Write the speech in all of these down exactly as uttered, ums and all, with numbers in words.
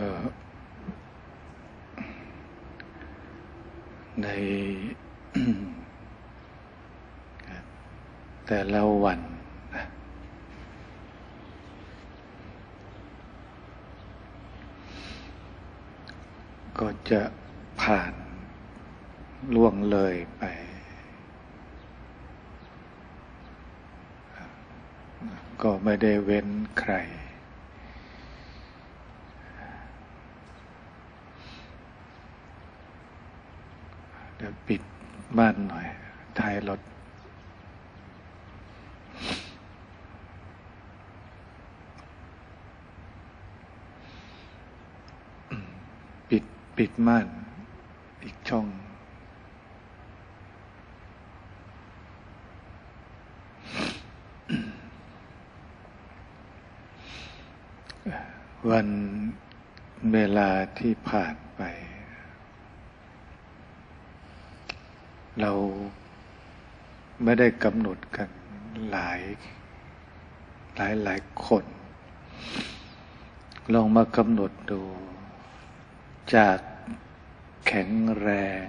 ใน แต่ละวันนะก็จะผ่านล่วงเลยไปก็ไม่ได้เว้นใครเดี๋ยวปิดบ้านหน่อยท้ายรถปิดปิดม่านอีกช่องวันเวลาที่ผ่านไปเราไม่ได้กำหนดกันหลายหลายหลายคนลองมากำหนดดูจากแข็งแรง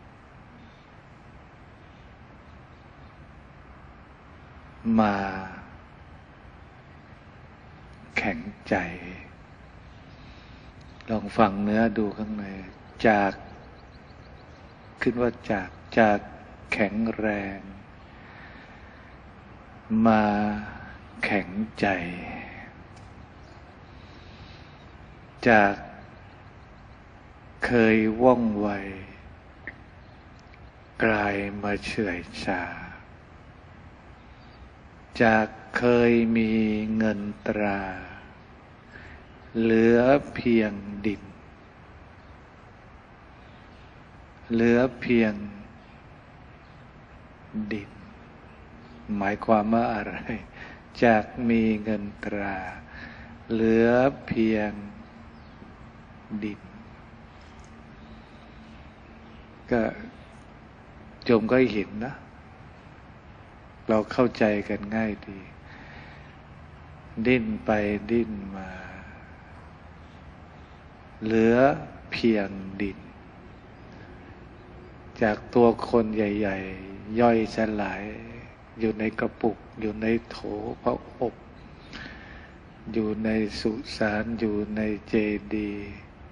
มาแข็งใจลองฟังเนื้อดูข้างในจากขึ้นว่าจากจากแข็งแรงมาแข็งใจจากเคยว่องไวกลายมาเฉื่อยชาจากเคยมีเงินตราเหลือเพียงดินเหลือเพียงดินหมายความว่าอะไรจากมีเงินตราเหลือเพียงดินก็โยมก็เห็นนะเราเข้าใจกันง่ายดีดิ้นไปดิ้นมาเหลือเพียงดินจากตัวคนใหญ่ๆย่อยสลายอยู่ในกระปุกอยู่ในโถพระอบอยู่ในสุสานอยู่ในเจดีย์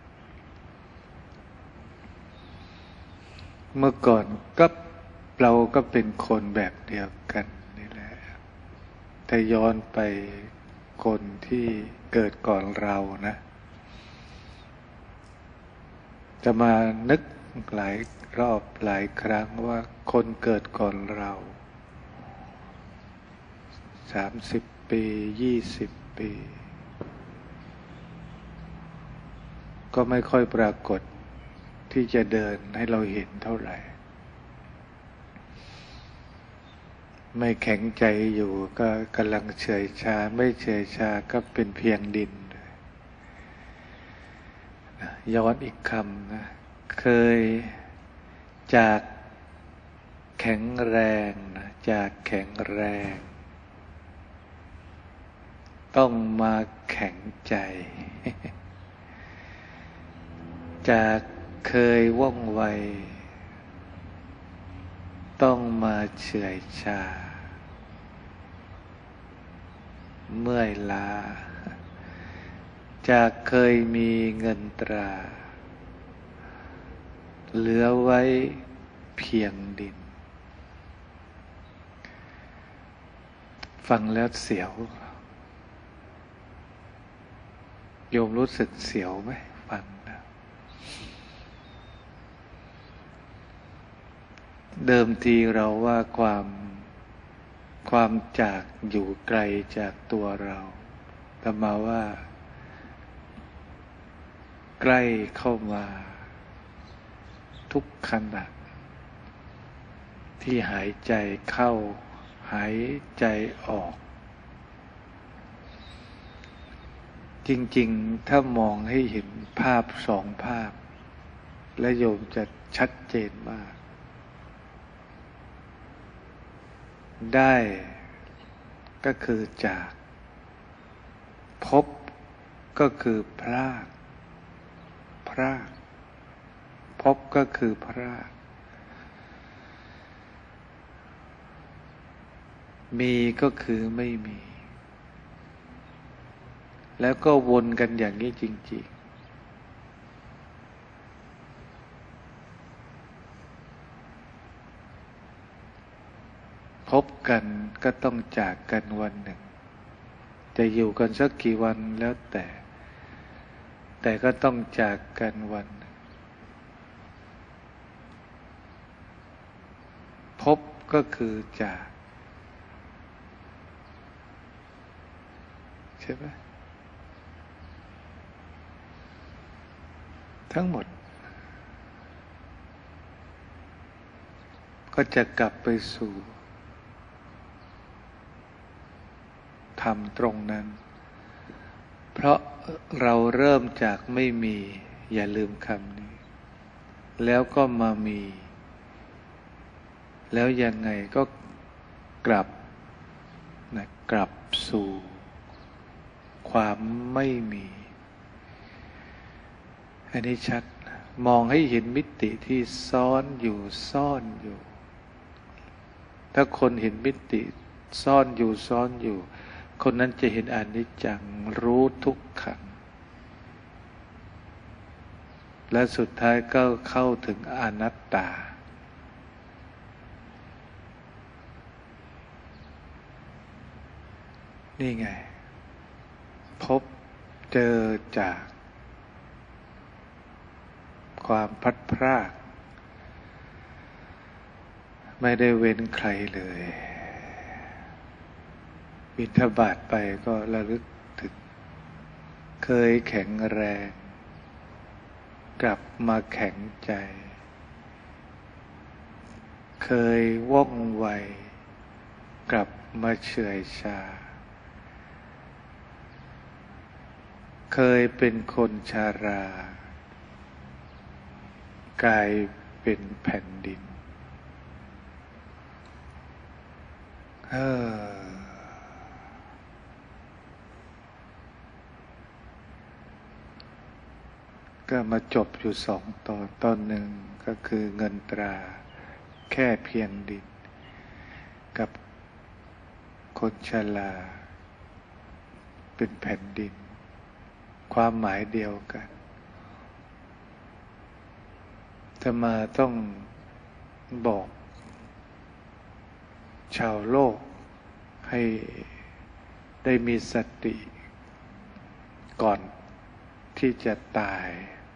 เมื่อก่อนก็เราก็เป็นคนแบบเดียวกันนี่แหละแต่ย้อนไปคนที่เกิดก่อนเรานะจะมานึกหลายรอบหลายครั้งว่าคนเกิดก่อนเราสามสิบปียี่สิบปีก็ไม่ค่อยปรากฏที่จะเดินให้เราเห็นเท่าไหร่ไม่แข็งใจอยู่ก็กำลังเฉยชาไม่เฉยชาก็เป็นเพียงดินย้อนอีกคำนะเคยจากแข็งแรงนะจากแข็งแรงต้องมาแข็งใจ จากเคยว่องไวต้องมาเฉื่อยชาเมื่อยล้าจากเคยมีเงินตราเหลือไว้เพียงดินฟังแล้วเสียวโยมรู้สึกเสียวไหมฟังนะเดิมทีเราว่าความความจากอยู่ไกลจากตัวเราแต่มาว่าใกล้เข้ามาทุกขณะที่หายใจเข้าหายใจออกจริงๆถ้ามองให้เห็นภาพสองภาพและโยมจะชัดเจนมากได้ก็คือจากพบก็คือพลาดรากภพก็คือพรากมีก็คือไม่มีแล้วก็วนกันอย่างนี้จริงๆพบกันก็ต้องจากกันวันหนึ่งจะอยู่กันสักกี่วันแล้วแต่แต่ก็ต้องจากกันวันหนึ่งพบก็คือจากใช่ไหมทั้งหมดก็จะกลับไปสู่ธรรมตรงนั้นเพราะเราเริ่มจากไม่มีอย่าลืมคำนี้แล้วก็มามีแล้วยังไงก็กลับนะกลับสู่ความไม่มีอันนี้ชัดมองให้เห็นมิติที่ซ้อนอยู่ซ่อนอยู่ถ้าคนเห็นมิติซ่อนอยู่ซ่อนอยู่คนนั้นจะเห็นอนิจจังรู้ทุกขังและสุดท้ายก็เข้าถึงอนัตตานี่ไงพบเจอจากความพลัดพรากไม่ได้เว้นใครเลยบิณฑบาตไปก็ระลึกถึงเคยแข็งแรงกลับมาแข็งใจเคยว่องไวกลับมาเฉื่อยชาเคยเป็นคนชารากลายเป็นแผ่นดินเออก็มาจบอยู่สองตอนตอนหนึ่งก็คือเงินตราแค่เพียงดินกับคนชราเป็นแผ่นดินความหมายเดียวกันอาตมาต้องบอกชาวโลกให้ได้มีสติก่อนที่จะตาย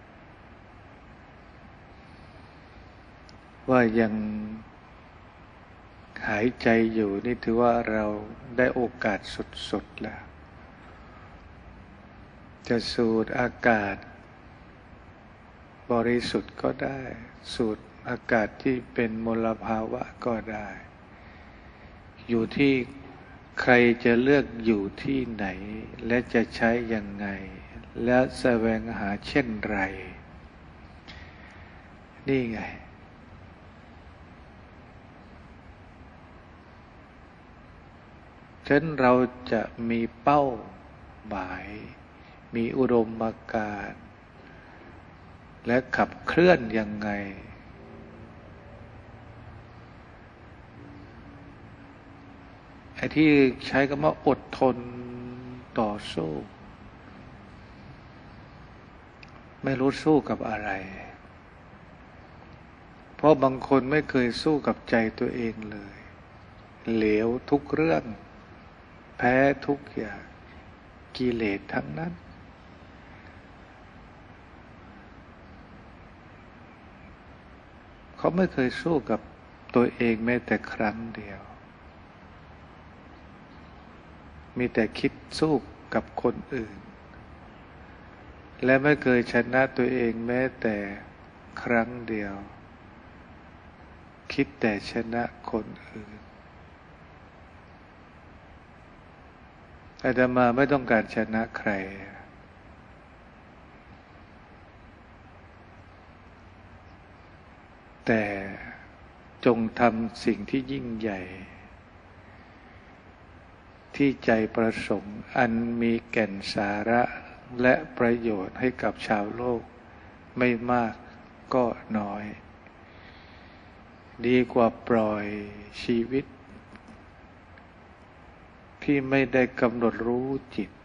ว่ายังหายใจอยู่นี่ถือว่าเราได้โอกาสสุดๆแล้วจะสูดอากาศบริสุทธิ์ก็ได้สูดอากาศที่เป็นมลภาวะก็ได้อยู่ที่ใครจะเลือกอยู่ที่ไหนและจะใช้ยังไงและแสวงหาเช่นไรนี่ไงฉะนั้นเราจะมีเป้าหมายมีอุดมการณ์และขับเคลื่อนยังไงไอ้ที่ใช้คำว่าอดทนต่อสู้ไม่รู้สู้กับอะไรเพราะบางคนไม่เคยสู้กับใจตัวเองเลยเหลวทุกเรื่องแพ้ทุกอย่างกิเลสทั้งนั้นเขาไม่เคยสู้กับตัวเองแม้แต่ครั้งเดียวมีแต่คิดสู้กับคนอื่นและไม่เคยชนะตัวเองแม้แต่ครั้งเดียวคิดแต่ชนะคนอื่นอาตมาไม่ต้องการชนะใครแต่จงทำสิ่งที่ยิ่งใหญ่ที่ใจประสงค์อันมีแก่นสาระและประโยชน์ให้กับชาวโลกไม่มากก็น้อย ดีกว่าปล่อยชีวิตที่ไม่ได้กำหนดรู้จิต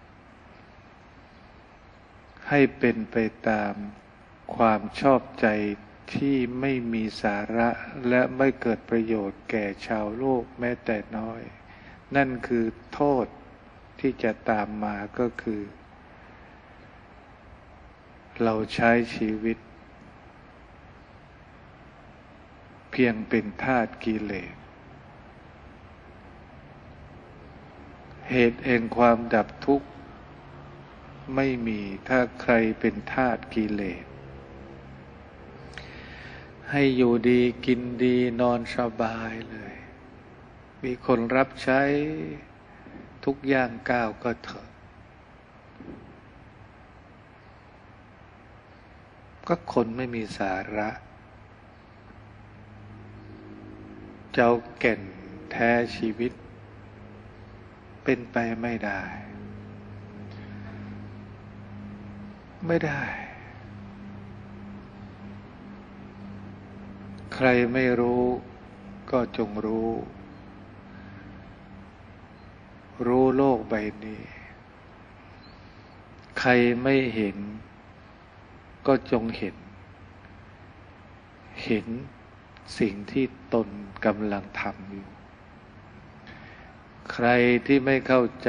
ให้เป็นไปตามความชอบใจที่ไม่มีสาระและไม่เกิดประโยชน์แก่ชาวโลกแม้แต่น้อย นั่นคือโทษที่จะตามมาก็คือเราใช้ชีวิตเพียงเป็นทาสกิเลสเหตุแห่งความดับทุกข์ไม่มีถ้าใครเป็นทาสกิเลสให้อยู่ดีกินดีนอนสบายเลยมีคนรับใช้ทุกอย่างก้าวก็เถอะก็คนไม่มีสาระเจ้าแก่นแท้ชีวิตเป็นไปไม่ได้ไม่ได้ใครไม่รู้ก็จงรู้รู้โลกใบนี้ใครไม่เห็นก็จงเห็นเห็นสิ่งที่ตนกำลังทำอยู่ใครที่ไม่เข้าใจ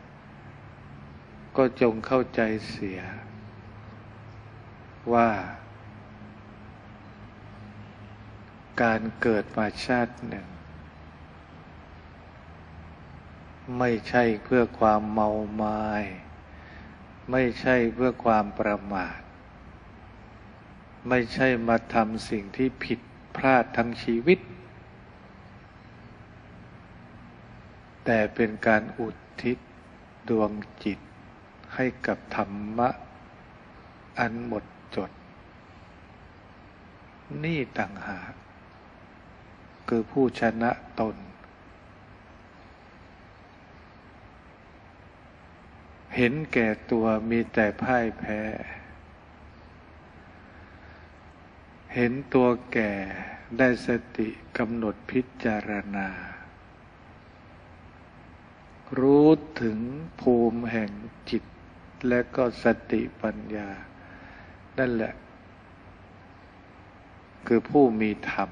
ก็จงเข้าใจเสียว่าการเกิดมาชาติหนึ่งไม่ใช่เพื่อความเมามายไม่ใช่เพื่อความประมาทไม่ใช่มาทำสิ่งที่ผิดพลาดทั้งชีวิตแต่เป็นการอุทิศดวงจิตให้กับธรรมะอันหมดจดนี่ต่างหากคือผู้ชนะตนเห็นแก่ตัวมีแต่พ่ายแพ้เห็นตัวแก่ได้สติกำหนดพิจารณารู้ถึงภูมิแห่งจิตและก็สติปัญญานั่นแหละคือผู้มีธรรม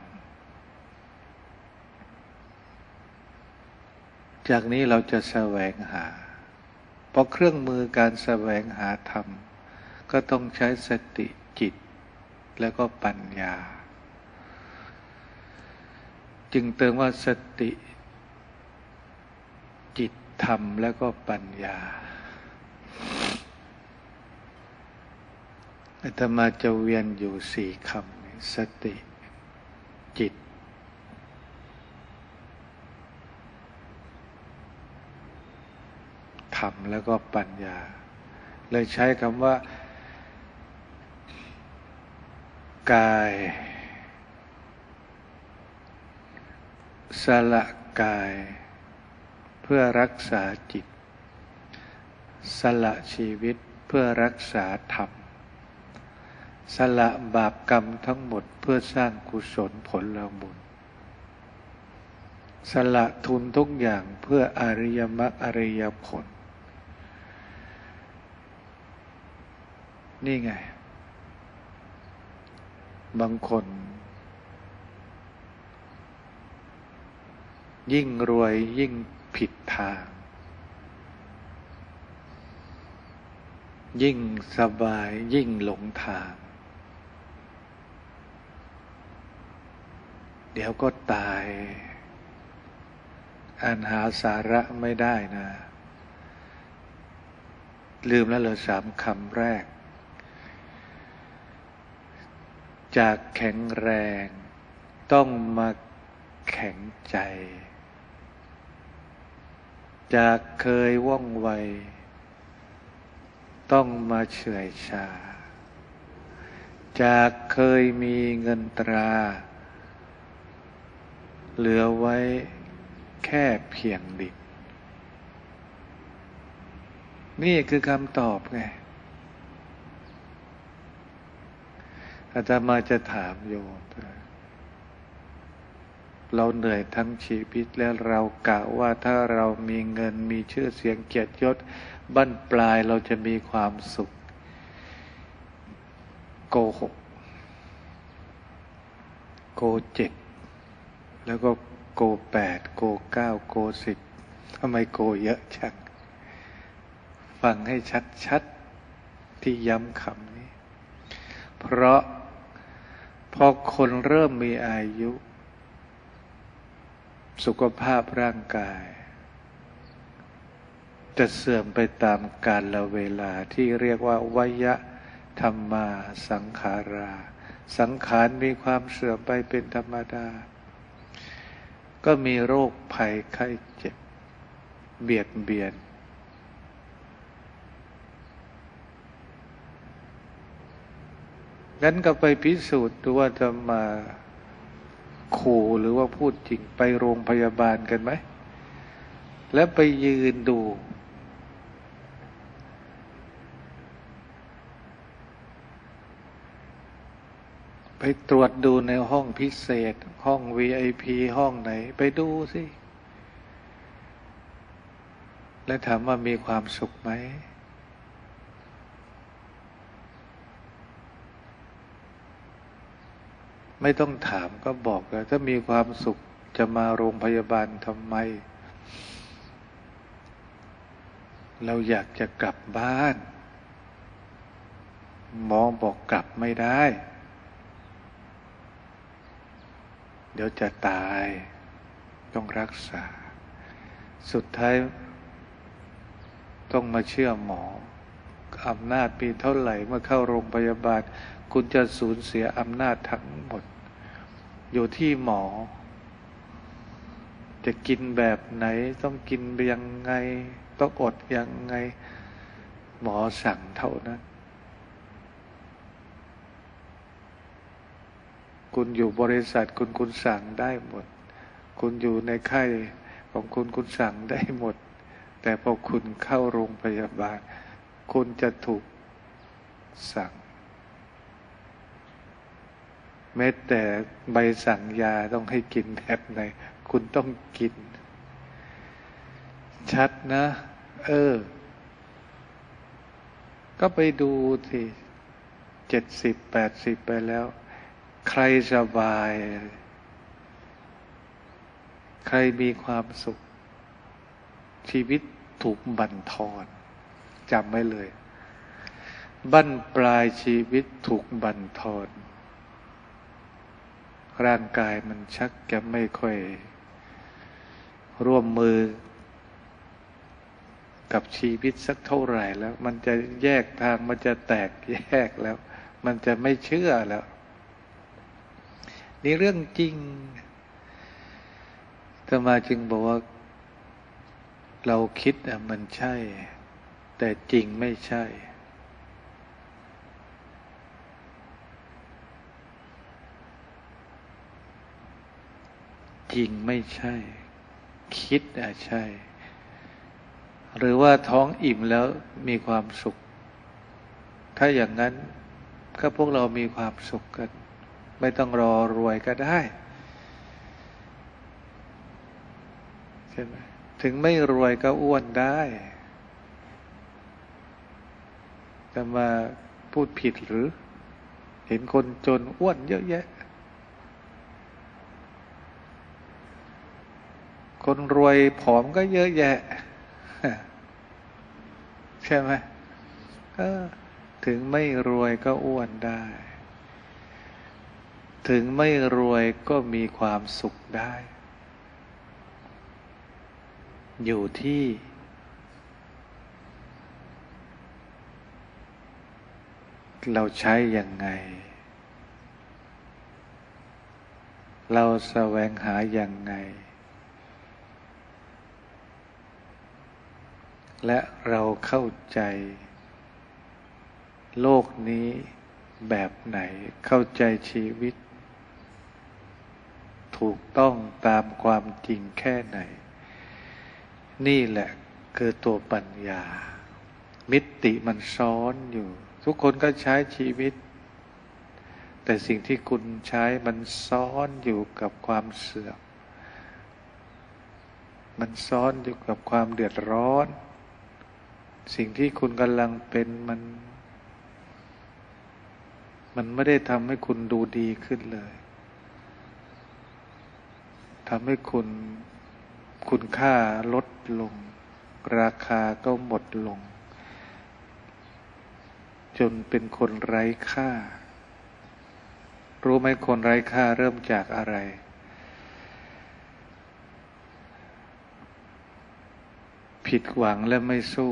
จากนี้เราจะแสวงหาเพราะเครื่องมือการแสวงหาธรรมก็ต้องใช้สติจิตแล้วก็ปัญญาจึงเติมว่าสติจิตธรรมแล้วก็ปัญญาอาตมาจะเวียนอยู่สี่คำสติจิตธรรมแล้วก็ปัญญาเลยใช้คำว่ากายสละกายเพื่อรักษาจิตสละชีวิตเพื่อรักษาธรรมสละบาปกรรมทั้งหมดเพื่อสร้างกุศลผลบุญสละทุนทุกอย่างเพื่ออริยมรรคอริยผลนี่ไงบางคนยิ่งรวยยิ่งผิดทางยิ่งสบายยิ่งหลงทางเดี๋ยวก็ตายอ่านหาสาระไม่ได้นะลืมแล้วเหรอสามคำแรกจากแข็งแรงต้องมาแข็งใจจากเคยว่องไวต้องมาเฉื่อยชาจากเคยมีเงินตราเหลือไว้แค่เพียงดินนี่คือคำตอบไงอาตมาจะถามโยมเราเหนื่อยทั้งชีวิตแล้วเรากะว่าถ้าเรามีเงินมีชื่อเสียงเกียรติยศบั้นปลายเราจะมีความสุขโกหกโกเจ็ดแล้วก็โกแปดโกเก้าโกสิบทำไมโกเยอะจังฟังให้ชัดๆที่ย้ำคำนี้เพราะพอคนเริ่มมีอายุสุขภาพร่างกายจะเสื่อมไปตามกาลเวลาที่เรียกว่าวยธรรมาสังขาราสังขารมีความเสื่อมไปเป็นธรรมดาก็มีโรคภัยไข้เจ็บเบียดเบียนงั้นก็ไปพิสูจน์ดูว่าจะมาขู่หรือว่าพูดจริงไปโรงพยาบาลกันไหมแล้วไปยืนดูไปตรวจดูในห้องพิเศษห้อง วี ไอ พี ห้องไหนไปดูสิแล้วถามว่ามีความสุขไหมไม่ต้องถามก็บอกแล้วถ้ามีความสุขจะมาโรงพยาบาลทำไมเราอยากจะกลับบ้านหมอบอกกลับไม่ได้เดี๋ยวจะตายต้องรักษาสุดท้ายต้องมาเชื่อหมออำนาจมีเท่าไหร่เมื่อเข้าโรงพยาบาลคุณจะสูญเสียอำนาจทั้งหมดอยู่ที่หมอจะกินแบบไหนต้องกินยังไงต้องอดยังไงหมอสั่งเท่านั้นคุณอยู่บริษัทคุณคุณสั่งได้หมดคุณอยู่ในค่ายของคุณคุณสั่งได้หมดแต่พอคุณเข้าโรงพยาบาลคุณจะถูกสั่งแม้แต่ใบสั่งยาต้องให้กินแบบไหนคุณต้องกินชัดนะเออก็ไปดูสิเจ็ดสิบแปดสิบไปแล้วใครสบายใครมีความสุขชีวิตถูกบั่นทอนจำไว้เลยบั้นปลายชีวิตถูกบั่นทอนร่างกายมันชักจะไม่ค่อยร่วมมือกับชีวิตสักเท่าไหร่แล้วมันจะแยกทางมันจะแตกแยกแล้วมันจะไม่เชื่อแล้วนี่เรื่องจริงอาตมาจึงบอกว่าเราคิดอ่ะมันใช่แต่จริงไม่ใช่จริงไม่ใช่คิดอ่ะใช่หรือว่าท้องอิ่มแล้วมีความสุขถ้าอย่างนั้นก็พวกเรามีความสุขกันไม่ต้องรอรวยก็ได้ใช่ไหมถึงไม่รวยก็อ้วนได้แต่มาพูดผิดหรือเห็นคนจนอ้วนเยอะแยะคนรวยผอมก็เยอะแยะใช่ไหมเออถึงไม่รวยก็อ้วนได้ถึงไม่รวยก็มีความสุขได้อยู่ที่เราใช้ยังไงเราแสวงหายังไงและเราเข้าใจโลกนี้แบบไหนเข้าใจชีวิตถูกต้องตามความจริงแค่ไหนนี่แหละคือตัวปัญญามิติมันซ้อนอยู่ทุกคนก็ใช้ชีวิตแต่สิ่งที่คุณใช้มันซ้อนอยู่กับความเสื่อมมันซ้อนอยู่กับความเดือดร้อนสิ่งที่คุณกำลังเป็นมันมันไม่ได้ทำให้คุณดูดีขึ้นเลยทำให้คุณคุณค่าลดลงราคาก็หมดลงจนเป็นคนไร้ค่ารู้ไหมคนไร้ค่าเริ่มจากอะไรผิดหวังและไม่สู้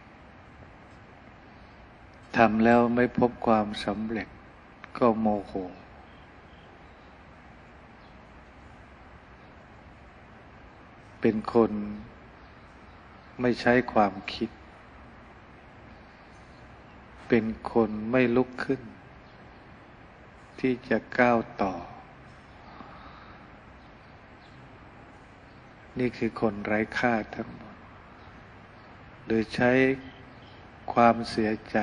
ทำแล้วไม่พบความสำเร็จก็โมโหเป็นคนไม่ใช้ความคิดเป็นคนไม่ลุกขึ้นที่จะก้าวต่อนี่คือคนไร้ค่าทั้งหมดโดยใช้ความเสียใจ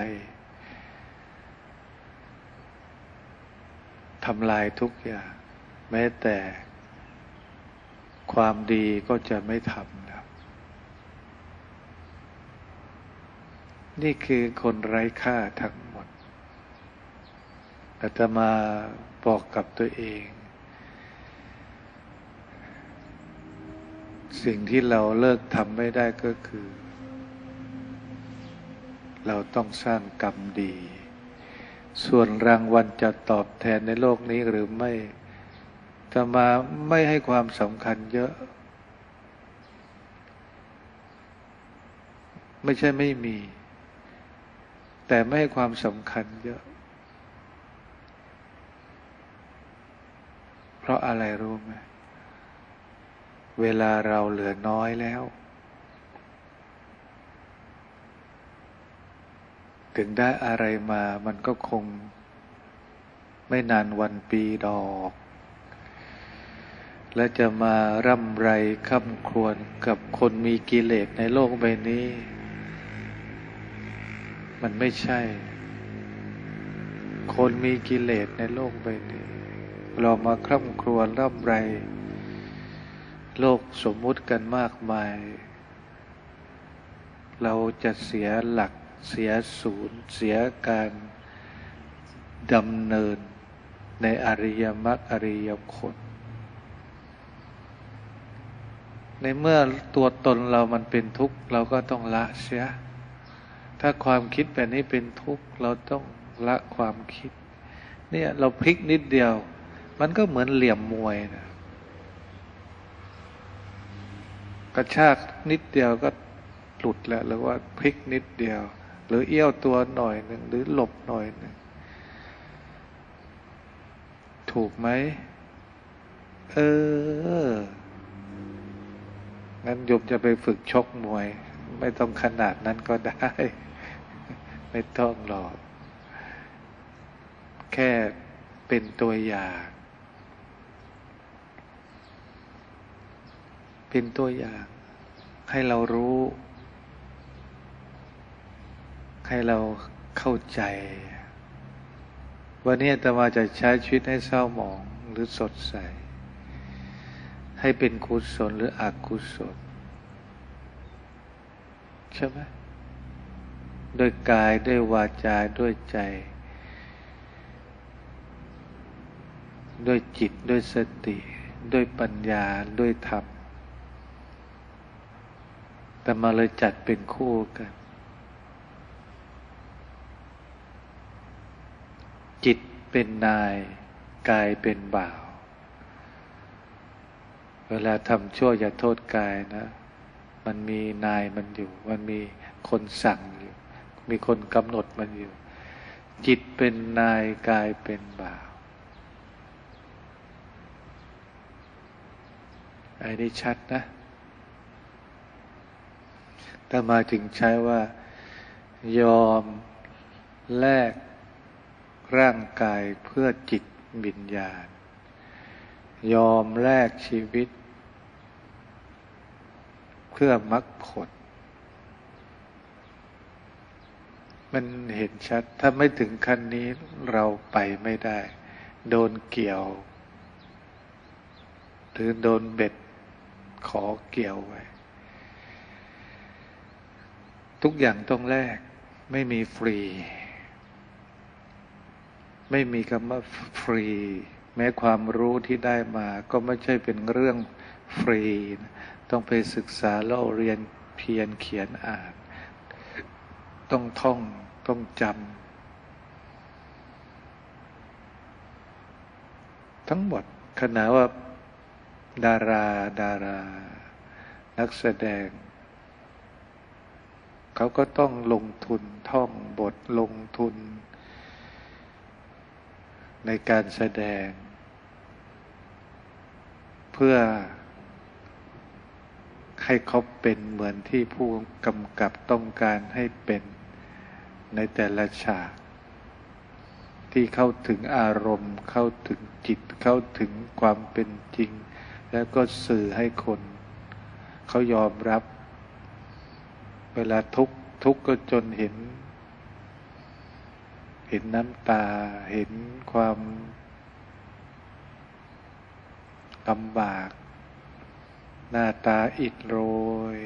ทำลายทุกอย่างแม้แต่ความดีก็จะไม่ทำแล้วนี่คือคนไร้ค่าทั้งหมดอาตมาบอกกับตัวเองสิ่งที่เราเลิกทำไม่ได้ก็คือเราต้องสร้างกรรมดีส่วนรางวัลจะตอบแทนในโลกนี้หรือไม่อาตมาไม่ให้ความสำคัญเยอะไม่ใช่ไม่มีแต่ไม่ให้ความสำคัญเยอะเพราะอะไรรู้ไหมเวลาเราเหลือน้อยแล้วถึงได้อะไรมามันก็คงไม่นานวันปีดอกและจะมาร่ำไรค่ำครวญกับคนมีกิเลสในโลกใบนี้มันไม่ใช่คนมีกิเลสในโลกใบนี้เรามาคร่ำครวญร่ำไรโลกสมมุติกันมากมายเราจะเสียหลักเสียศูนย์เสียการดำเนินในอริยมรรคอริยผลในเมื่อตัวตนเรามันเป็นทุกข์เราก็ต้องละเสียถ้าความคิดแบบนี้เป็นทุกข์เราต้องละความคิดเนี่ยเราพลิกนิดเดียวมันก็เหมือนเหลี่ยมมวยนะกระชากนิดเดียวก็หลุดแล้วหรือว่าพลิกนิดเดียวหรือเอี้ยวตัวหน่อยหนึ่งหรือหลบหน่อยหนึ่งถูกไหมเอองั้นโยมจะไปฝึกชกมวยไม่ต้องขนาดนั้นก็ได้ไม่ต้องหรอกแค่เป็นตัวอย่างเป็นตัวอย่างให้เรารู้ให้เราเข้าใจวันนี้อาตมาจะใช้ชีวิตให้เศร้าหมองหรือสดใสให้เป็นกุศลหรืออกุศลใช่ไหมด้วยกายด้วยวาจาด้วยใจด้วยจิตด้วยสติด้วยปัญญาด้วยธรรมแต่มาเลยจัดเป็นคู่กันจิตเป็นนายกายเป็นบ่าวเวลาทำชั่วอย่าโทษกายนะมันมีนายมันอยู่มันมีคนสั่งอยู่มีคนกำหนดมันอยู่จิตเป็นนายกายเป็นบ่าวไอ้นี่ชัดนะถ้ามาถึงใช้ว่ายอมแลกร่างกายเพื่อจิตวิญญาณยอมแลกชีวิตเพื่อมรรคผลมันเห็นชัดถ้าไม่ถึงขั้นนี้เราไปไม่ได้โดนเกี่ยวหรือโดนเบ็ดขอเกี่ยวไว้ทุกอย่างต้องแลกไม่มีฟรีไม่มีคำว่าฟรีแม้ความรู้ที่ได้มาก็ไม่ใช่เป็นเรื่องฟรีต้องไปศึกษาเล่าเรียนเพียรเขียนอ่านต้องท่องต้องจำทั้งหมดขณะว่าดาราดารานักแสดงเขาก็ต้องลงทุนท่องบทลงทุนในการแสดงเพื่อให้เขาเป็นเหมือนที่ผู้กำกับต้องการให้เป็นในแต่ละฉากที่เข้าถึงอารมณ์เข้าถึงจิตเข้าถึงความเป็นจริงแล้วก็สื่อให้คนเขายอมรับเวลาทุกข์ทุกข์ก็จนเห็นเห็นน้ำตาเห็นความลำบากหน้าตาอิดโรย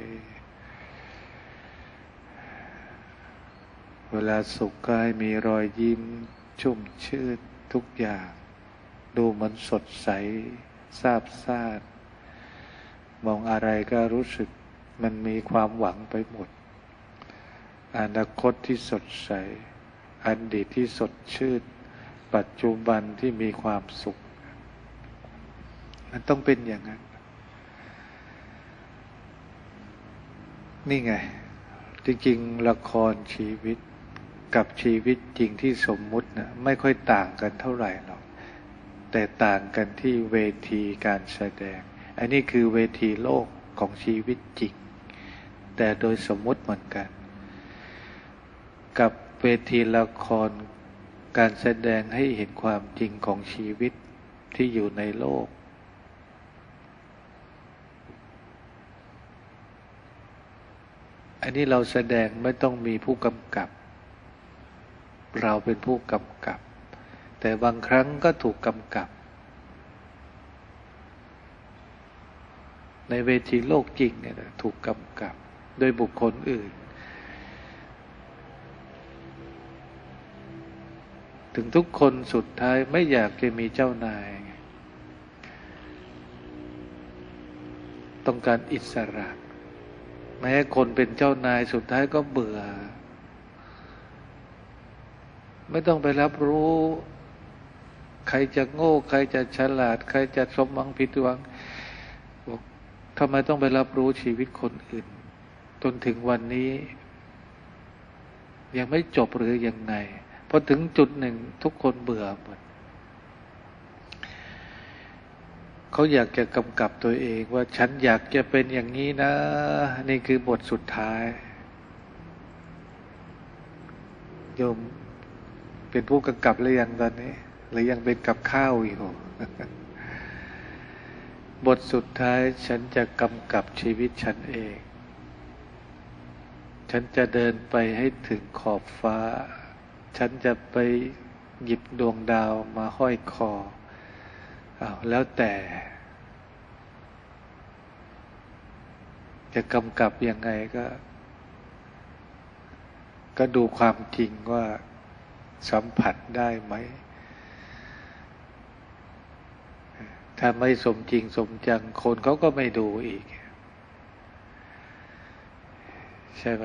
เวลาสุขก็ให้มีรอยยิ้มชุ่มชื่นทุกอย่างดูมันสดใสซาบซ่านมองอะไรก็รู้สึกมันมีความหวังไปหมดอนาคตที่สดใสอดีตที่สดชื่นปัจจุบันที่มีความสุขมันต้องเป็นอย่างนั้นนี่ไงจริงๆละครชีวิตกับชีวิตจริงที่สมมุตินะไม่ค่อยต่างกันเท่าไหร่หรอกแต่ต่างกันที่เวทีการแสดงอันนี้คือเวทีโลกของชีวิตจริงแต่โดยสมมุติเหมือนกันกับเวทีละครการแสดงให้เห็นความจริงของชีวิตที่อยู่ในโลกอันนี้เราแสดงไม่ต้องมีผู้กำกับเราเป็นผู้กำกับแต่บางครั้งก็ถูกกำกับในเวทีโลกจริงเนี่ยถูกกำกับโดยบุคคลอื่นถึงทุกคนสุดท้ายไม่อยากจะมีเจ้านายต้องการอิสระแม้คนเป็นเจ้านายสุดท้ายก็เบื่อไม่ต้องไปรับรู้ใครจะโง่ใครจะฉลาดใครจะสมหวังผิดหวังทำไมต้องไปรับรู้ชีวิตคนอื่นจนถึงวันนี้ยังไม่จบหรือยังไงพอถึงจุดหนึ่งทุกคนเบื่อหมดเขาอยากจะกำกับตัวเองว่าฉันอยากจะเป็นอย่างนี้นะนี่คือบทสุดท้ายโยมเป็นผู้กำกับหรือยังตอนนี้หรือยังเป็นกับข้าวอยู่ บทสุดท้ายฉันจะกำกับชีวิตฉันเองฉันจะเดินไปให้ถึงขอบฟ้าฉันจะไปหยิบดวงดาวมาห้อยคออ้าวแล้วแต่จะกำกับยังไงก็ก็ดูความจริงว่าสัมผัสได้ไหมถ้าไม่สมจริงสมจังคนเขาก็ไม่ดูอีกใช่ไหม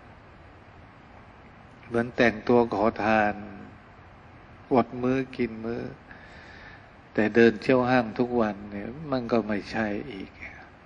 เหมือนแต่งตัวขอทานอดมื้อกินมื้อแต่เดินเที่ยวห้างทุกวันเนี่ยมันก็ไม่ใช่อีก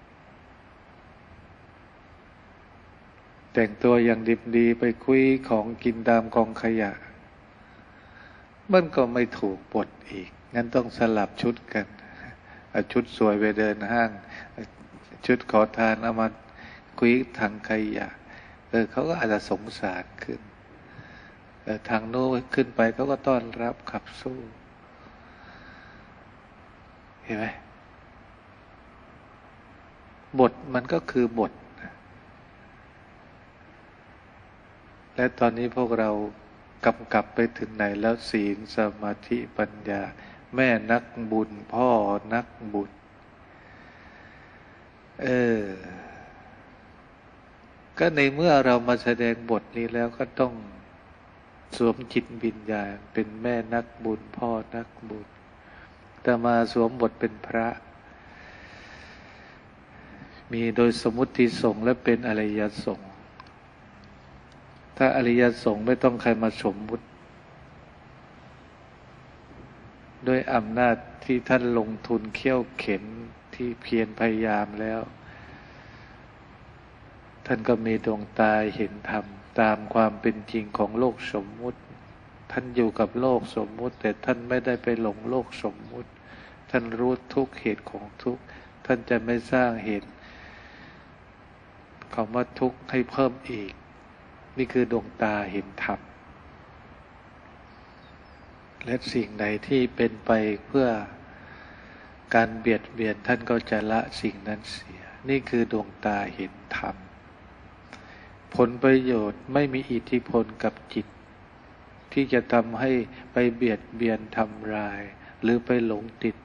แต่งตัวอย่างดิบดีไปคุยของกินตามกองขยะมันก็ไม่ถูกบทอีกงั้นต้องสลับชุดกันเอาชุดสวยไปเดินห้างชุดขอทานเอามาคุยทางขยะเออเขาก็อาจจะสงสารขึ้นแต่ทางโน้นขึ้นไปเขาก็ต้อนรับขับสู้เห็นไหมบทมันก็คือบทและตอนนี้พวกเรากำกับไปถึงไหนแล้วศีลสมาธิปัญญาแม่นักบุญพ่อนักบุญเออก็ในเมื่อเรามาแสดงบทนี้แล้วก็ต้องสวมจิตวิญญาณเป็นแม่นักบุญพ่อนักบุญแต่มาสวมบทเป็นพระมีโดยสมมุติสงฆ์และเป็นอริยสงฆ์ถ้าอริยสงฆ์ไม่ต้องใครมาสมมุติด้วยอำนาจที่ท่านลงทุนเขี้ยวเข็นที่เพียรพยายามแล้วท่านก็มีดวงตาเห็นธรรมตามความเป็นจริงของโลกสมมุติท่านอยู่กับโลกสมมุติแต่ท่านไม่ได้ไปหลงโลกสมมุติท่านรู้ทุกเหตุของทุกท่านจะไม่สร้างเหตุคำว่าทุกข์ให้เพิ่มอีกนี่คือดวงตาเห็นธรรมและสิ่งใดที่เป็นไปเพื่อการเบียดเบียนท่านก็จะละสิ่งนั้นเสียนี่คือดวงตาเห็นธรรมผลประโยชน์ไม่มีอิทธิพลกับจิตที่จะทำให้ไปเบียดเบียนทำลายหรือไปหลงติด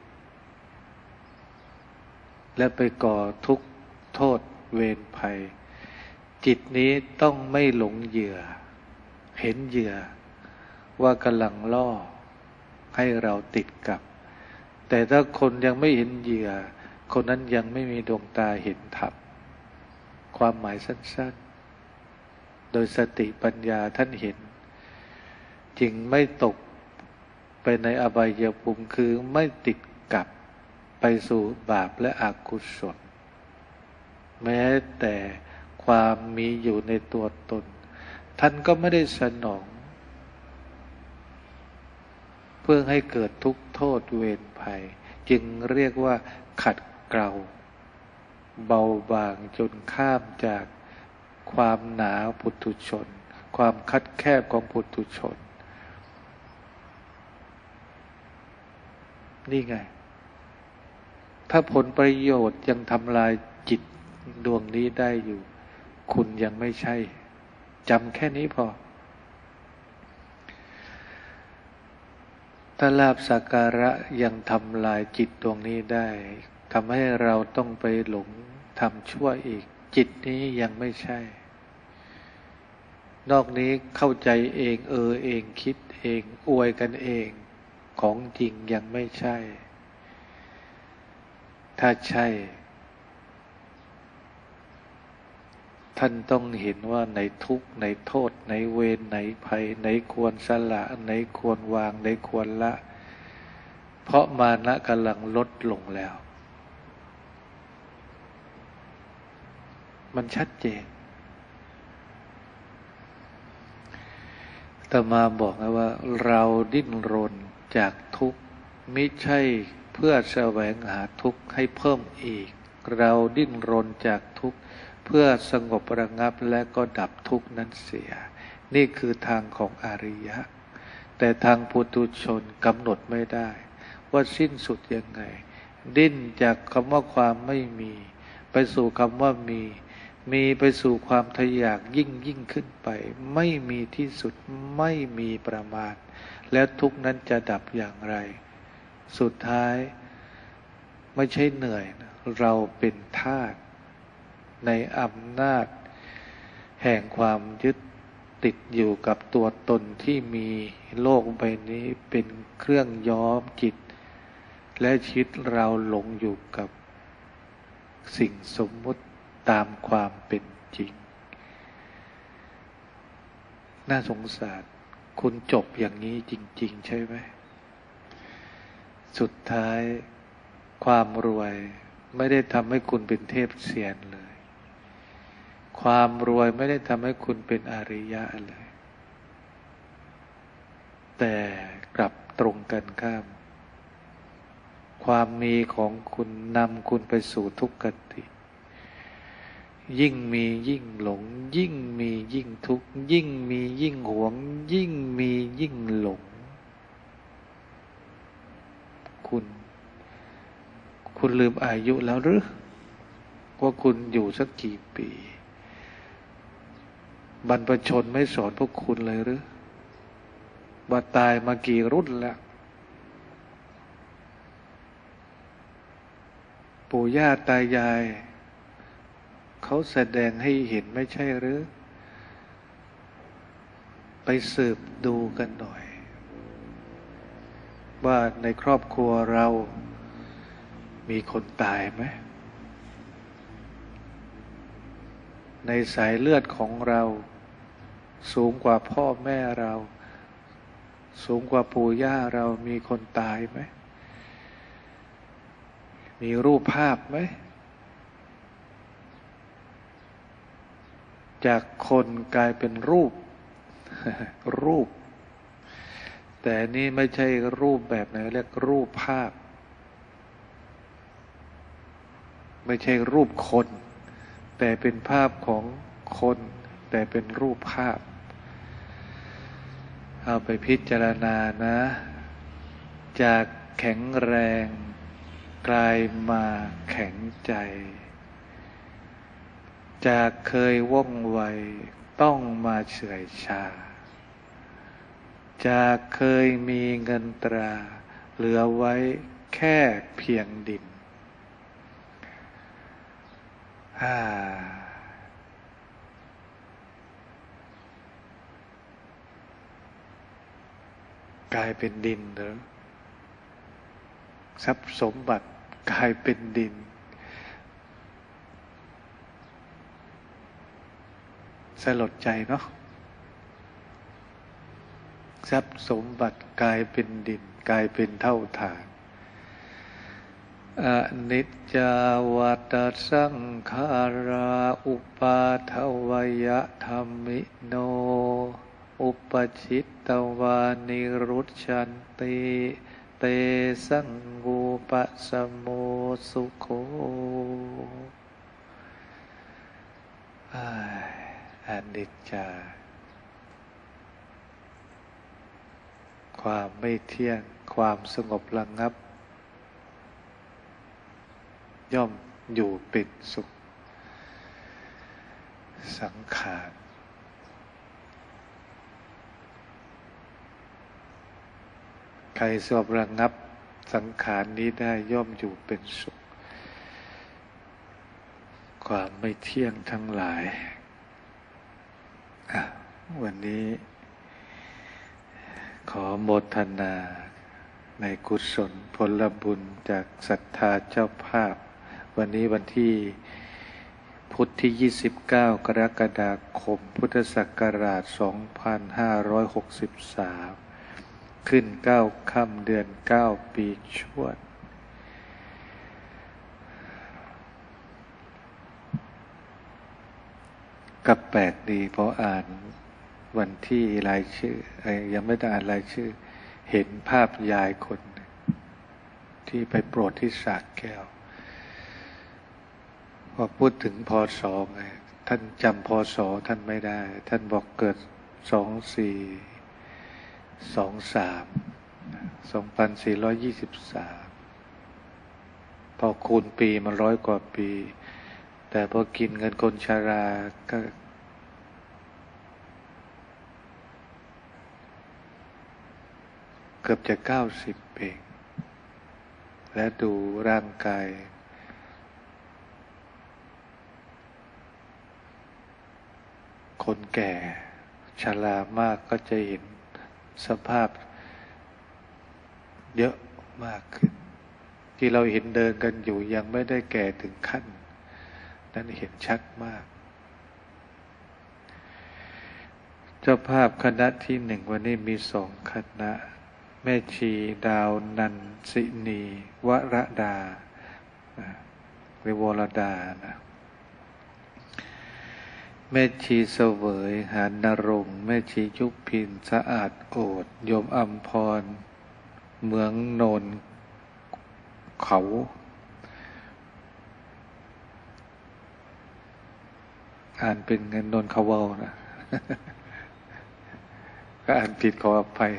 และไปก่อทุกข์โทษเวรภัยจิตนี้ต้องไม่หลงเหยื่อเห็นเหยื่อว่ากำลังล่อให้เราติดกับแต่ถ้าคนยังไม่เห็นเหยื่อคนนั้นยังไม่มีดวงตาเห็นธรรมความหมายสั้นๆโดยสติปัญญาท่านเห็นจึงไม่ตกไปในอบายภูมิคือไม่ติดกับไปสู่บาปและอกุศลแม้แต่ความมีอยู่ในตัวตนท่านก็ไม่ได้สนองเพื่อให้เกิดทุกข์โทษเวรภัยจึงเรียกว่าขัดเกลาเบาบางจนข้ามจากความหนาปุถุชนความคัดแคบของปุถุชนนี่ไงถ้าผลประโยชน์ยังทำลายจิตดวงนี้ได้อยู่คุณยังไม่ใช่จำแค่นี้พอถ้าลาภสักการะยังทำลายจิตดวงนี้ได้ทำให้เราต้องไปหลงทำชั่วอีกจิตนี้ยังไม่ใช่นอกนี้เข้าใจเองเออเองคิดเองอวยกันเองของจริงยังไม่ใช่ถ้าใช่ท่านต้องเห็นว่าในทุกข์ในโทษในเวรในภัยในควรสละในควรวางในควรละเพราะมานะกำลังลดลงแล้วมันชัดเจนอาตมาบอกนะว่าเราดิ้นรนจากทุกข์ไม่ใช่เพื่อแสวงหาทุกข์ให้เพิ่มอีกเราดิ้นรนจากทุกข์เพื่อสงบระงับและก็ดับทุกข์นั้นเสียนี่คือทางของอริยะแต่ทางปุถุชนกำหนดไม่ได้ว่าสิ้นสุดยังไงดิ้นจากคำว่าความไม่มีไปสู่คำว่ามีมีไปสู่ความทะอยากยิ่งยิ่งขึ้นไปไม่มีที่สุดไม่มีประมาณแล้วทุกข์นั้นจะดับอย่างไรสุดท้ายไม่ใช่เหนื่อยนะเราเป็นทาสในอำนาจแห่งความยึดติดอยู่กับตัวตนที่มีโลกใบนี้เป็นเครื่องย้อมจิตและชีวิตเราหลงอยู่กับสิ่งสมมุติตามความเป็นจริงน่าสงสารคุณจบอย่างนี้จริงๆใช่ไหมสุดท้ายความรวยไม่ได้ทำให้คุณเป็นเทพเสียนเลยความรวยไม่ได้ทำให้คุณเป็นอริยะเลยแต่กลับตรงกันข้ามความมีของคุณนำคุณไปสู่ทุกขติยิ่งมียิ่งหลงยิ่งมียิ่งทุกข์ยิ่งมียิ่งหวงยิ่งมียิ่งหลงคุณคุณลืมอายุแล้วหรือว่าคุณอยู่สักกี่ปีบรรพชนไม่สอนพวกคุณเลยหรือว่าตายมากี่รุ่นแล้วปู่ย่าตายายเขาแสดงให้เห็นไม่ใช่หรือไปสืบดูกันหน่อยว่าในครอบครัวเรามีคนตายไหมในสายเลือดของเราสูงกว่าพ่อแม่เราสูงกว่าปู่ย่าเรามีคนตายไหมมีรูปภาพไหมจากคนกลายเป็นรูป รูปแต่นี่ไม่ใช่รูปแบบไหนเรียกรูปภาพไม่ใช่รูปคนแต่เป็นภาพของคนแต่เป็นรูปภาพเอาไปพิจารณานะจากแข็งแรงกลายมาแข็งใจจากเคยว่องไวต้องมาเฉื่อยชาจากเคยมีเงินตราเหลือไว้แค่เพียงดินอ่ากลายเป็นดินเหรอทรัพย์สมบัติกลายเป็นดินสลดใจเนาะทรัพย์สมบัติกลายเป็นดินกลายเป็นเท่าฐานอนิจจาวัฏสังขาราอุปาทวยธรรมิโนอุปชิตตวานิรุชชันติเตสังกูปะสมโมสุโขอนิจจาความไม่เที่ยงความสงบระงับย่อมอยู่เป็นสุขสังขารใครสงบระงับสังขารนี้ได้ย่อมอยู่เป็นสุขความไม่เที่ยงทั้งหลายวันนี้ขอโมทนาในกุศลผลบุญจากศรัทธาเจ้าภาพวันนี้วันที่พุธที่ยี่สิบเก้ากรกฎาคมพุทธศักราชสองพันห้าร้อยหกสิบสามขึ้นเก้าค่ำเดือนเก้าปีชวดกับแปลกดีเพราะอ่านวันที่รายชื่อยังไม่ได้อ่านรายชื่อเห็นภาพยายคนที่ไปโปรดที่สระแก้วพอพูดถึงพศไงท่านจำพศท่านไม่ได้ท่านบอกเกิดสองสี่สองสามสองพันสี่ร้อยยี่สิบสามพอคูณปีมันร้อยกว่าปีแต่พอกินเงินคนชราก็เกือบจะเก้าสิบเองและดูร่างกายคนแก่ชรามากก็จะเห็นสภาพเยอะมากขึ้นที่เราเห็นเดินกันอยู่ยังไม่ได้แก่ถึงขั้นนั้นเห็นชัดมากเจ้าภาพคณะที่หนึ่งวันนี้มีสองคณะแม่ชีดาวนันสินีวรดาหรือวรดานะแม่ชีเสวยหานนรงค์แม่ชียุพินสะอาดโอดโยมอัมพรเมืองโนนเขาอ่านเป็นเงินโนนเขาเว้านะ ก็อ่านผิดขออภัย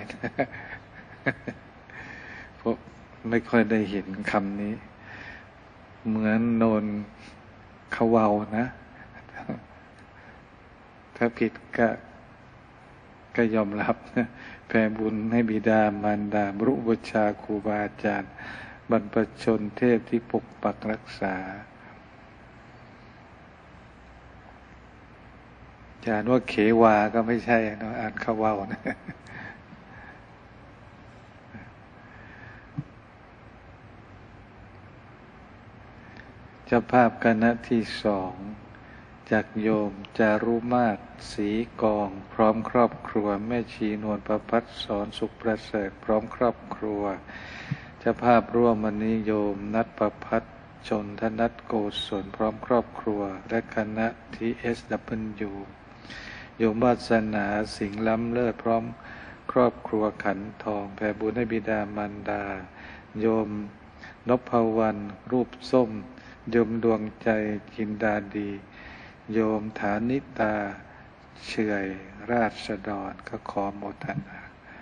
เพราะไม่ค่อยได้เห็นคำนี้เหมือนโนนเขาเว้านะถ้าผิดก็ก็ยอมรับนะแผ่บุญให้บิดามารดาบรุบูชาครูบาอาจารย์บรรพชนเทพที่ปกปักรักษาจะอ่านว่าเขวาก็ไม่ใช่นะอ่านขวาวนะเจ้าภาพคณะที่สองจากโยมจารุมาศศรีกองพร้อมครอบครัวแม่ชีนวลประภัสสอนสุขประเสริฐพร้อมครอบครัวเจ้าภาพร่วมวันนี้โยมนัทประภัสชนธนัทโกศลพร้อมครอบครัวและคณะ ที เอส ดับเบิลยู โยมวาสนาสิงห์ล้ำเลิศพร้อมครอบครัวขันทองแผ่บุญให้บิดามารดาโยมนพวรรณรูปส้มโยมดวงใจจินดาดีโยมฐานิตาเฉยราชดรก็ขอโมทนา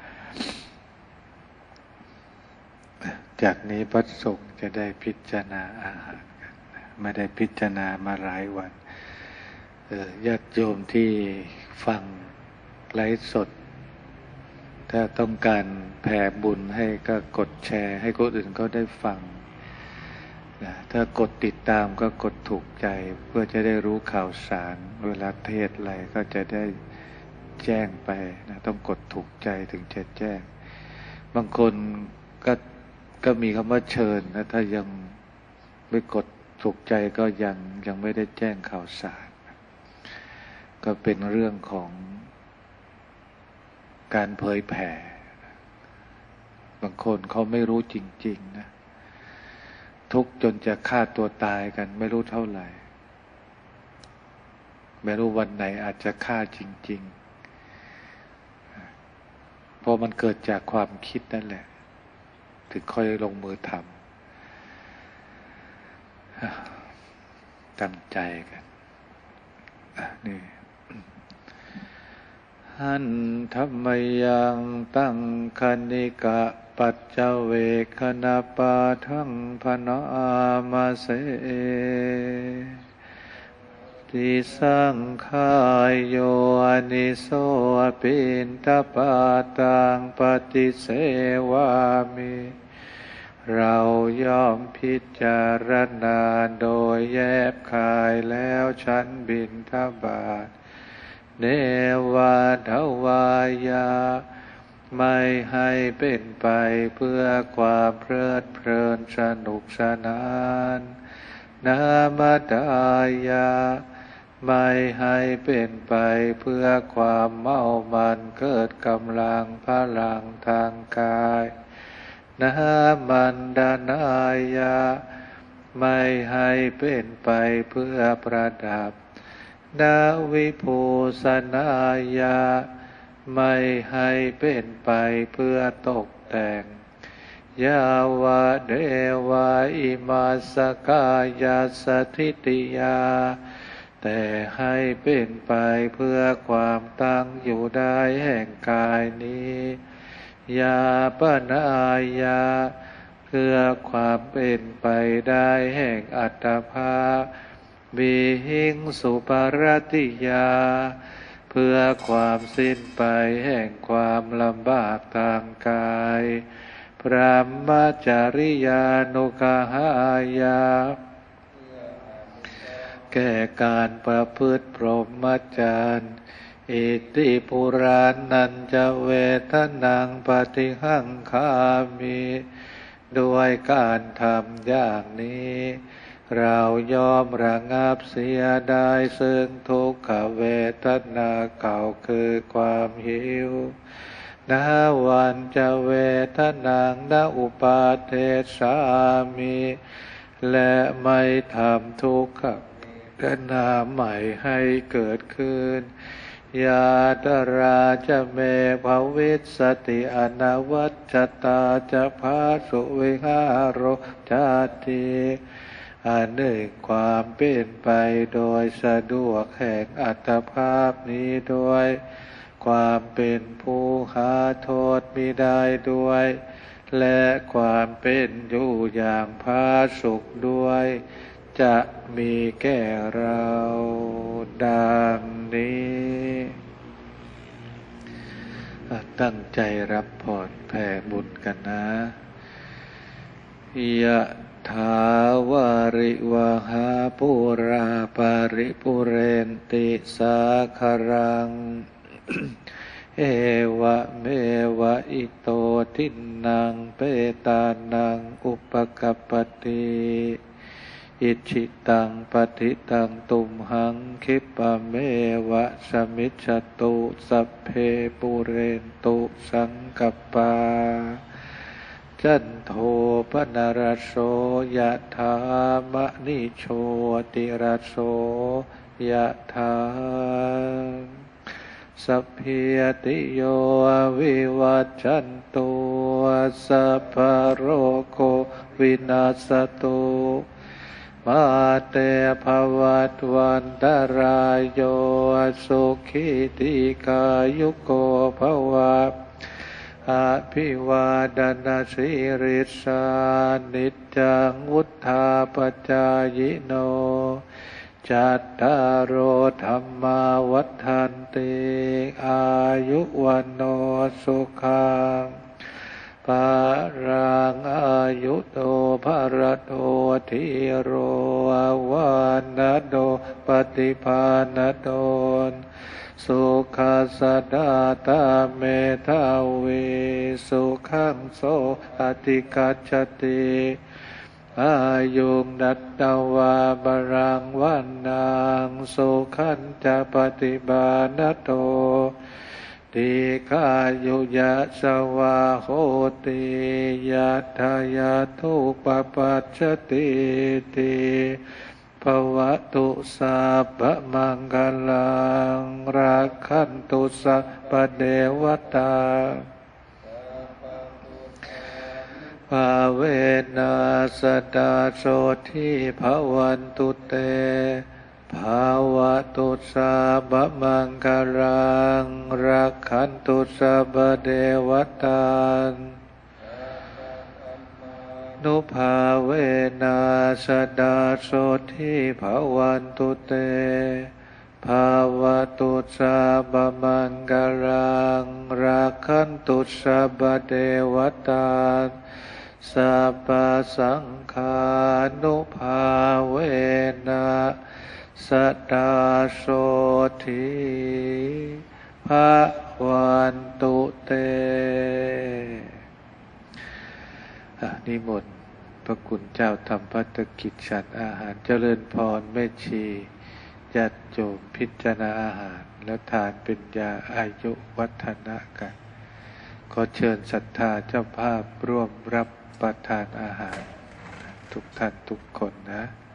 จากนี้พระสงฆ์จะได้พิจารณาอาหารกันไม่ได้พิจารณามาหลายวันญาติโยมที่ฟังไลฟ์สดถ้าต้องการแผ่บุญให้ก็กดแชร์ให้คนอื่นเขาได้ฟังนะถ้ากดติดตามก็กดถูกใจเพื่อจะได้รู้ข่าวสารเวลาเทศอะไรก็จะได้แจ้งไปนะต้องกดถูกใจถึงจะแจ้งบางคนก็ก็มีคำว่าเชิญนะถ้ายังไม่กดถูกใจก็ยังยังไม่ได้แจ้งข่าวสารก็เป็นเรื่องของการเผยแผ่บางคนเขาไม่รู้จริงๆนะทุกจนจะฆ่าตัวตายกันไม่รู้เท่าไหร่ไม่รู้วันไหนอาจจะฆ่าจริงๆเพราะมันเกิดจากความคิดนั่นแหละถึงค่อยลงมือทำตั้งใจกันนี่หันธรรมยังตั้งคณิกะปัจจเวคณปาทังพนามาเสติสังขายโยนิโสปินตปาตังปฏิเสวามิเราย่อมพิจารณาโดยแยบคายแล้วฉันบิณฑบาตเนวาทวายาไม่ให้เป็นไปเพื่อความเพลิดเพลินสนุกสนานนามดายาไม่ให้เป็นไปเพื่อความเมามันเกิดกำลังพลังทางกายนามันดานายาไม่ให้เป็นไปเพื่อประดับนาวิภูสนายาไม่ให้เป็นไปเพื่อตกแต่งยาวะเดวะอิมาสกายาสถิติยาแต่ให้เป็นไปเพื่อความตั้งอยู่ได้แห่งกายนี้ยาปนายาเพื่อความเป็นไปได้แห่งอัตภาพบิหิงสุปรติยาเพื่อความสิ้นไปแห่งความลำบากทางกายพระมจริยานุกหายาแก่การประพฤติพรหมจรรย์อิติปุรานันจะเวทนังปฏิหังคามิด้วยการทำอย่างนี้เรายอมระงับเสียได้ซึ่งทุกขเวทนาเก่าคือความหิวนาวันจะเวทนังนาอุปาเทสามิและไม่ทำทุกขเวทนาใหม่ให้เกิดขึ้นยาตราจะเมภวิสสติอนาวัชตาจะพาสุวิหารจาติอันหนึ่งความเป็นไปโดยสะดวกแห่งอัตภาพนี้ด้วยความเป็นผู้หาโทษมิได้ด้วยและความเป็นอยู่อย่างผาสุกด้วยจะมีแก่เราดังนี้ตั้งใจรับพรแผ่บุญกันนะยะถาวาริวหาปุราปาริปุเรนติสาคารัง เอวะเมวะอิโตทินังเปตานังอุปกัปปติอิชิตังปฏิตังตุมหังคิปะเมวะสมิจฉตุสัพเพปุเรนตุสังกัปปาจันโทปนรสโสยะถามะนิโชติรสโสยะถาสัพพิยติโยวิวัจจันตุสัพพะโรโควินาศตุมาเตภวัตวันตรายโยสุขิติกายุโกภวะอภิวาดนาสิริสานิจจังวุธาปจายโนจัตตารโอธรรมาวัฏันติอายุวันโนสุขังปารังอายุโตภรโตทิโรวานโดปฏิภาณโดนสุขัสดาตาเมธาเวสุขังโสอติกัจจติอายุงนัตตวาบรังวันนางสุขันจะปฏิบาณโตติกายุยะสวาโหติยะทายาทุปปัจจติติภวตุสัพพมังคลังรักขันตุสัพพเดวตาภาเวนัสดาโสทิภวันตุเตภาวะตุสัพพมังคลังรักขันตุสัพพเดวตานุภาเวนัสดาโสทิภวันตุเตภาวะตุสัพพมังคลังรักขันตุสัพพเดวตาสัพพสังฆานุภาเวนะสดาโสทิภวันตุเตนิมนต์พระคุณเจ้าทำภัตกิจฉันอาหารเจริญพรแม่ชีญาติโยมพิจารณาอาหารแล้วทานเป็นยาอายุวัฒนะกันขอเชิญศรัทธาเจ้าภาพร่วมรับประทานอาหารทุกท่านทุกคนนะ